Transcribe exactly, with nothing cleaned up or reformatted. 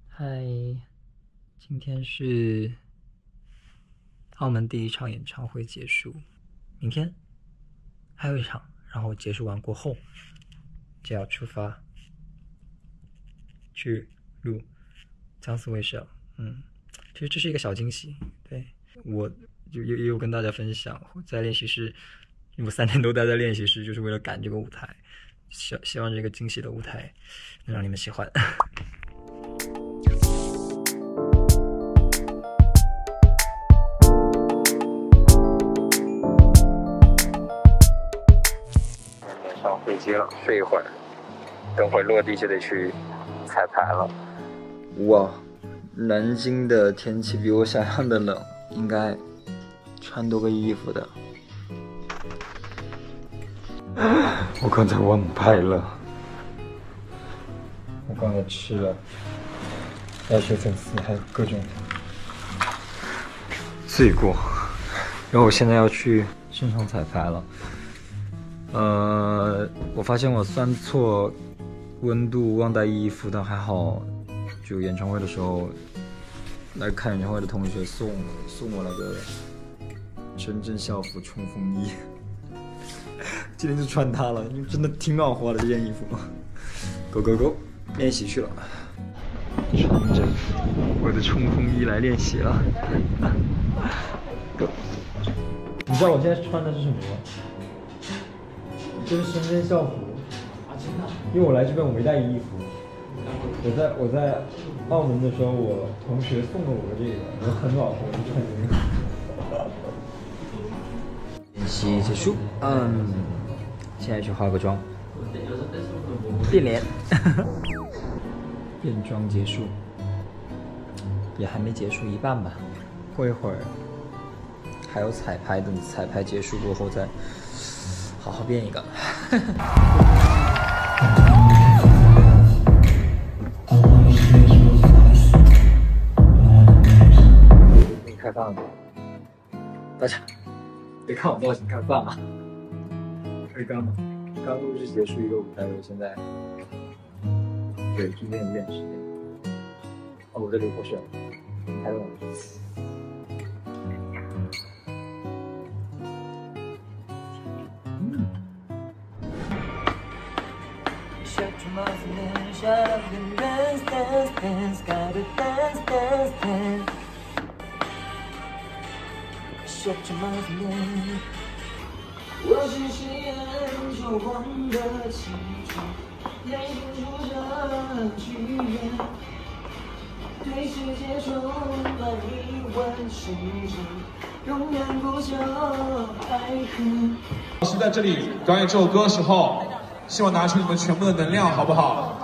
嗨，今天是澳门第一场演唱会结束，明天还有一场，然后结束完过后就要出发去录江苏卫视了。嗯，其实这是一个小惊喜，对，我就也也有跟大家分享，我在练习室，我三天都待在练习室，就是为了赶这个舞台，希希望这个惊喜的舞台能让你们喜欢。上飞机了，睡一会儿，等会落地就得去彩排了。哇，南京的天气比我想象的冷，应该穿多个衣服的。我刚才忘拍了，我刚才吃了鸭血粉丝，还有各种罪过。然后我现在要去现场彩排了。呃，我发现我算错温度，忘带衣服，但还好，就演唱会的时候来看演唱会的同学送送我了个深圳校服冲锋衣，今天就穿它了，因为真的挺暖和的这件衣服。Go go go， 练习去了，穿着我的冲锋衣来练习了。Go， 你知道我现在穿的是什么吗？这是深圳校服啊，真的？因为我来这边我没带衣服，我在我在澳门的时候，我同学送了我这个，我很暖和，我就穿这个。练习结束，嗯，现在去化个妆，变脸，变装结束，也还没结束一半吧，过一会儿还有彩排，等彩排结束过后再好好变一个。已经开饭了，大家别看我造型看饭啊！可以干吗？刚录制结束一个舞台，我现在对就练练时间。哦，我这里不是开动了。我是谁人说谎的气质，内心住着剧院，对世界充满疑问，是谁永远不想爱恨。 是在这里表演这首歌的时候，希望拿出你们全部的能量，好不好？